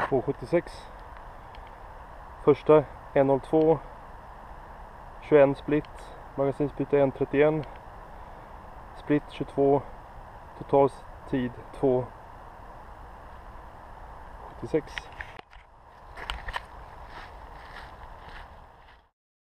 276. Första 102. 21 split. Magasinsbyte 1.31. Split 22. Total tid 2.76.